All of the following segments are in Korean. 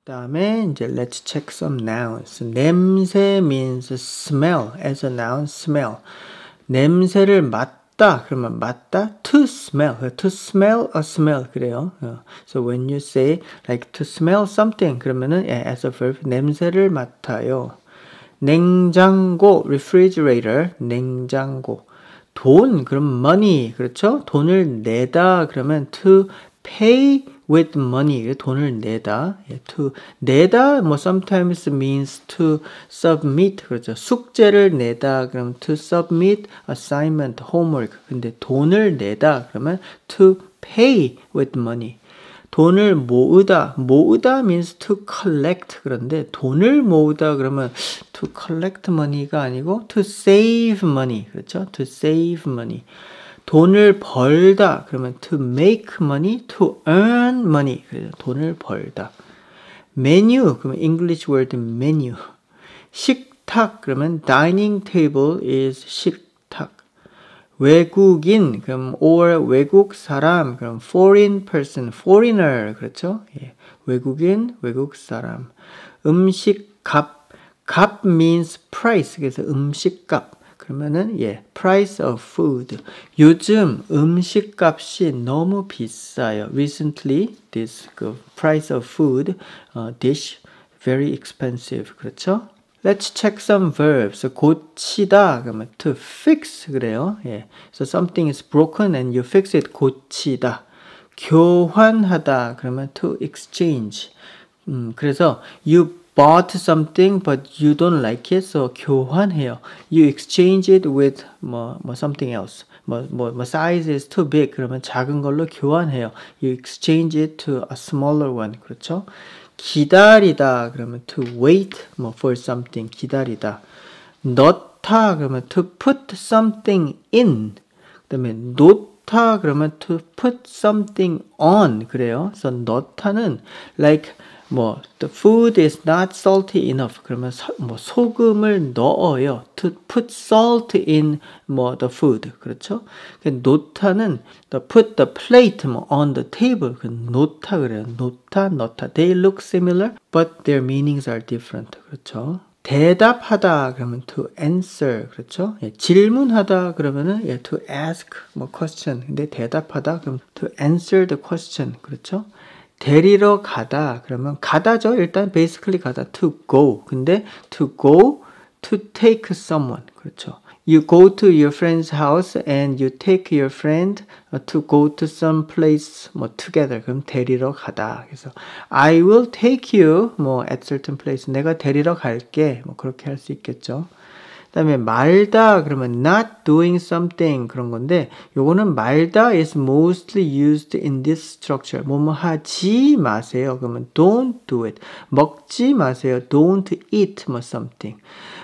다음에 이제 let's check some nouns. 냄새 means smell as a noun, smell. 냄새를 맡다 그러면 맡다 to smell. to smell a smell 그래요. So when you say like to smell something 그러면은 as a verb 냄새를 맡아요. 냉장고 refrigerator 냉장고. 돈 그럼 money 그렇죠? 돈을 내다 그러면 to pay with money 돈을 내다 to 내다 뭐 sometimes means to submit 그렇죠 숙제를 내다 그럼 to submit assignment homework 근데 돈을 내다 그러면 to pay with money 돈을 모으다 means to collect 그런데 돈을 모으다 그러면 to collect money가 아니고 to save money 그렇죠 to save money 돈을 벌다 그러면 to make money, to earn money. 그래서 돈을 벌다. 메뉴 그러면 English word menu. 식탁 그러면 dining table is 식탁. 외국인 그럼 or 외국 사람 그럼 foreign person, foreigner 그렇죠? 예. 외국인, 외국 사람. 음식값 값 means price 그래서 음식값. 그러면은 price of food. 요즘 음식값이 너무 비싸요. Recently, this price of food dish very expensive. 그렇죠? Let's check some verbs. 고치다 그러면 to fix 그래요. So something is broken and you fix it. 고치다. 교환하다 그러면 to exchange. 그래서 you bought something but you don't like it, so 교환해요. You exchange it with something else. size is too big 그러면 작은 걸로 교환해요. You exchange it to a smaller one. 그렇죠? 기다리다 그러면 to wait for something 기다리다. 넣다 그러면 to put something in. 그다음에 놓다 그러면 to put something on 그래요. 그래서 넣다는 like the food is not salty enough. 그러면 소금을 넣어요. To put salt in the food. 그렇죠? 놓다는 put the plate on the table. 놓다 그래요. 놓다, 넣다. They look similar, but their meanings are different. 그렇죠? 대답하다 그러면 to answer. 그렇죠? 질문하다 그러면은 to ask question. 근데 대답하다 그러면 to answer the question. 그렇죠? 데리러 가다 그러면 가다죠. 일단 basically 가다 to go. 근데 to go to take someone. 그렇죠. You go to your friend's house and you take your friend to go to some place together. 그럼 데리러 가다. 그래서 I will take you at certain place. 내가 데리러 갈게. 그렇게 할 수 있겠죠. 그다음에 말다 그러면 not doing something 그런 건데 요거는 말다 is mostly used in this structure. 뭐뭐 하지 마세요. 그러면 don't do it. 먹지 마세요. Don't eat something.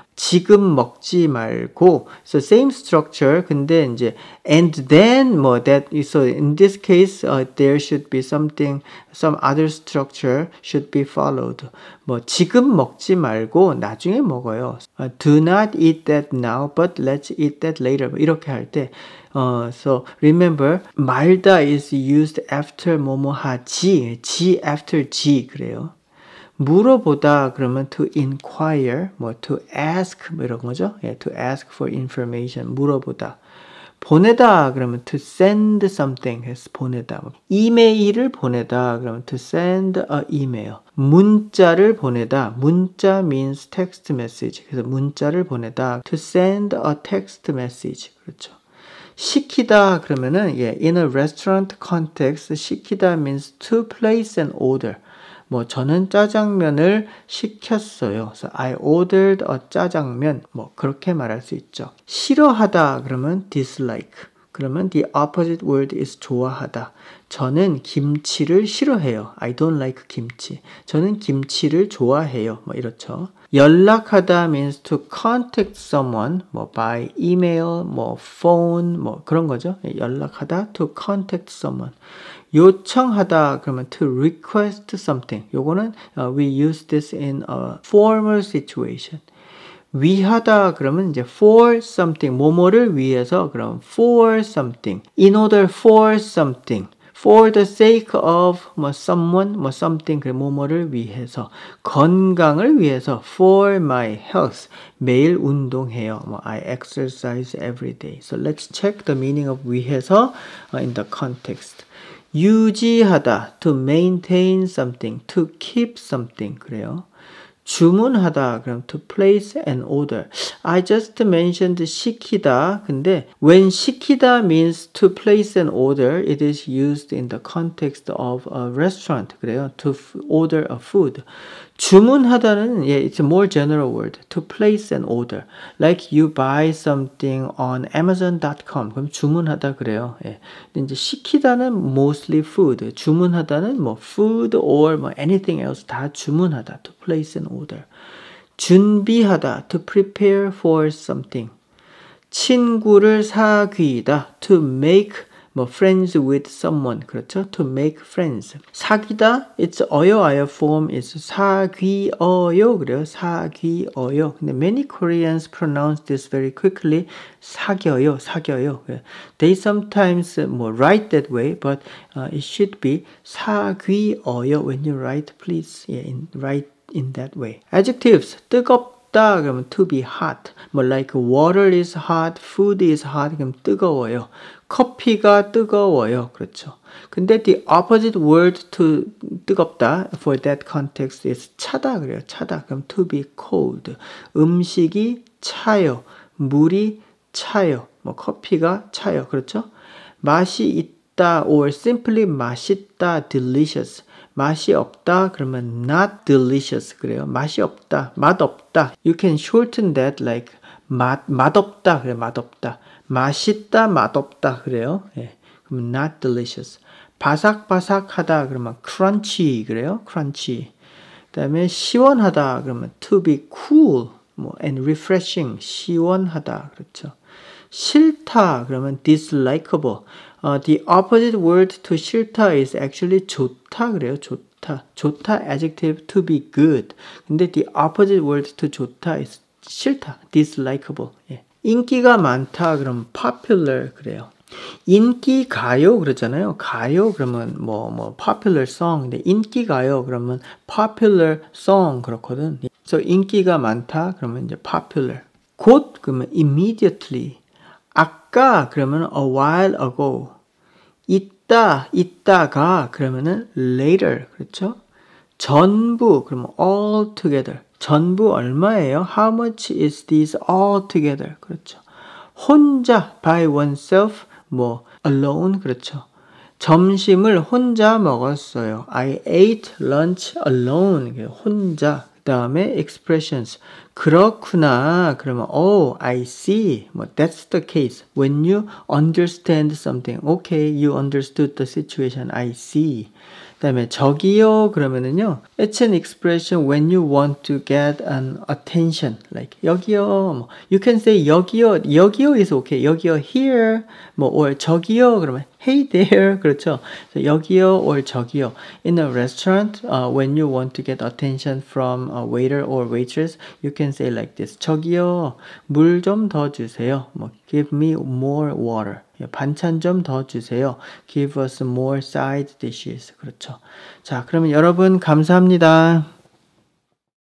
지금 먹지 말고 so same structure 근데 이제 and then that so in this case there should be something some other structure should be followed 지금 먹지 말고 나중에 먹어요. Do not eat that now but let's eat that later 이렇게 할 때 so remember 말다 is used after 뭐뭐 하지 G after G 그래요. 물어보다 그러면 to inquire, to ask 이런 거죠. to ask for information, 물어보다. 보내다 그러면 to send something 해서 보내다. 이메일을 보내다 그러면 to send a email. 문자를 보내다. 문자 means text message. 그래서 문자를 보내다 to send a text message. 그렇죠. 시키다 그러면은 in a restaurant context 시키다 means to place an order. 저는 짜장면을 시켰어요. 그래서 I ordered a 짜장면. 그렇게 말할 수 있죠. 싫어하다 그러면 dislike. 그러면 the opposite word is 좋아하다. 저는 김치를 싫어해요. I don't like 김치. 저는 김치를 좋아해요. 이렇죠. 연락하다 means to contact someone, by email, phone, 그런 거죠. 연락하다, to contact someone. 요청하다 그러면 to request something. 요거는 we use this in a formal situation. 위하다 그러면 이제 for something, 뭐뭐를 위해서 그럼 for something, in order for something. for the sake of 뭐 someone, 뭐 something, 그 뭐뭐를 위해서, 건강을 위해서, for my health, 매일 운동해요. 뭐 I exercise every day. So let's check the meaning of 위해서 in the context. 유지하다, to maintain something, to keep something, 그래요. 주문하다, 그럼 to place an order. I just mentioned 시키다. 근데 when 시키다 means to place an order, it is used in the context of a restaurant. 그래요. To order a food. 주문하다는 it's a more general word. To place an order. Like you buy something on Amazon.com. 그럼 주문하다 그래요. 예. 근데 이제 시키다는 mostly food. 주문하다는 뭐 food or 뭐 anything else 다 주문하다. To place an order. 준비하다. To prepare for something. 친구를 사귀다. To make 뭐 friends with someone. 그렇죠? To make friends. 사귀다. It's 어여 form is 사귀어요. 그래요. 사귀어요. 근데 many Koreans pronounce this very quickly. 사겨요. 사겨요. They sometimes write that way, but it should be 사귀어요. When you write, please write in that way. Adjectives. 뜨겁다. 그러면 to be hot. 뭐 like water is hot, food is hot. 그럼 뜨거워요. 커피가 뜨거워요. 그렇죠. 근데 the opposite word to 뜨겁다 for that context is 차다 그래요. 차다. 그럼 to be cold. 음식이 차요. 물이 차요. 뭐 커피가 차요. 그렇죠? 맛이 있다 or simply 맛있다 delicious. 맛이 없다 그러면 not delicious 그래요. 맛이 없다. 맛없다. You can shorten that like 맛없다 그래. 맛없다. 맛있다, 맛없다 그래요. 예. 그럼 not delicious. 바삭바삭하다 그러면 crunchy 그래요. crunchy. 그다음에 시원하다 그러면 to be cool 뭐 and refreshing. 시원하다 그렇죠. 싫다 그러면 dislikable. The opposite word to 싫다 is actually 좋다 그래요. 좋다. 좋다 adjective to be good. 근데 the opposite word to 좋다 is 싫다. dislikable. 예. 인기가 많다 그러면 popular 그래요. 인기 가요 그러잖아요. 가요 그러면 뭐 popular song. 근데 인기 가요 그러면 popular song 그렇거든. So 인기가 많다 그러면 이제 popular. 곧 그러면 immediately. 아까 그러면 a while ago. 이따가 그러면은 later. 그렇죠? 전부 그러면 all together. 전부 얼마예요? How much is this all together? 그렇죠. 혼자 by oneself 뭐 alone 그렇죠. 점심을 혼자 먹었어요. I ate lunch alone. 혼자. 그 다음에 expressions. 그렇구나. 그러면 oh, I see. 뭐 that's the case. When you understand something. Okay, you understood the situation. I see. 그 다음에 저기요 그러면은요 it's an expression when you want to get an attention like 여기요 you can say 여기요 is okay 여기요 here 뭐 or 저기요 그러면 hey there 그렇죠 so 여기요 or 저기요 in a restaurant when you want to get attention from a waiter or waitress you can say like this 저기요 물 좀 더 주세요 뭐 give me more water 반찬 좀 더 주세요. Give us more side dishes. 그렇죠. 자, 그러면 여러분 감사합니다.